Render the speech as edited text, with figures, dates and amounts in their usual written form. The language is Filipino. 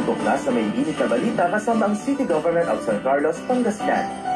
Tutok na sa may init na balita kasama ang City Government of San Carlos, Pangasinan.